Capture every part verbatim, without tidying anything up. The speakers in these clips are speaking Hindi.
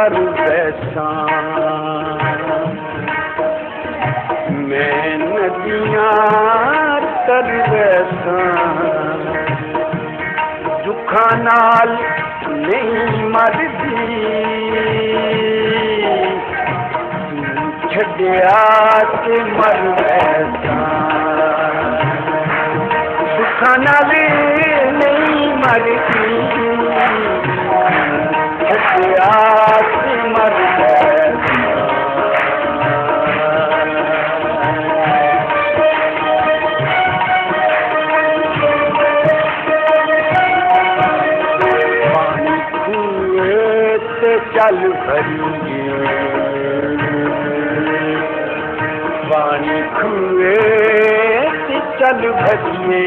कर वैसा मैं नदियां कर वैसा दुखा नाल नहीं मरदी छड्या ते मर वैसा दुखा नाल नहीं मरदी छड्या ते मर वैसा चल भरिए पानी खुए चल भरिए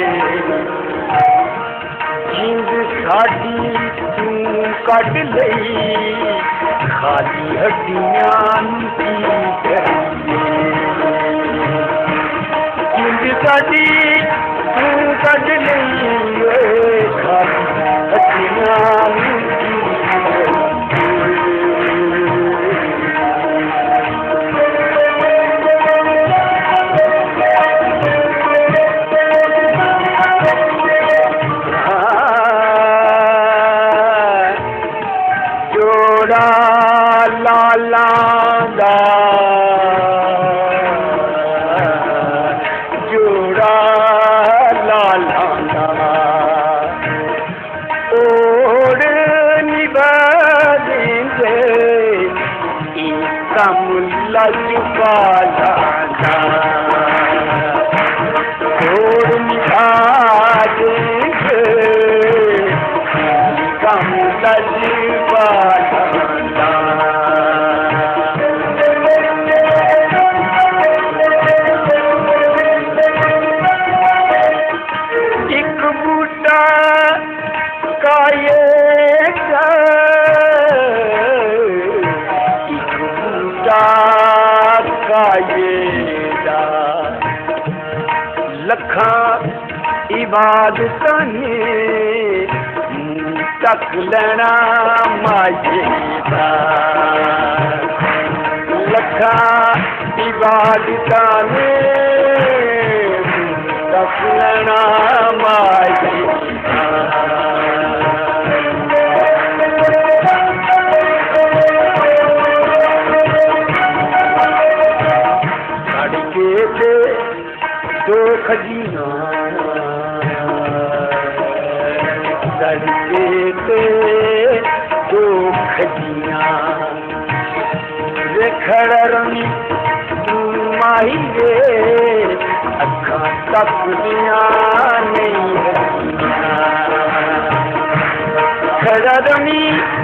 जिंद साडी तू कट लई खाली हड्डियां की करिए जिंद साडी तू कट लई खाली हड्डियां लाला दा जोड़ा लाला दा ओढ़ निभा देंगे कम लजुका लाला ओढ़ निभा देंगे कम लजुका लखा इबादतां ने तक लेना माये दा लखा इबादतां ने तक लेना माये दा दो खजिया सड़के ते दो खजिया खड़ा रंगी तू माही रे अखा तकदिया नहीं खड़ा रंगी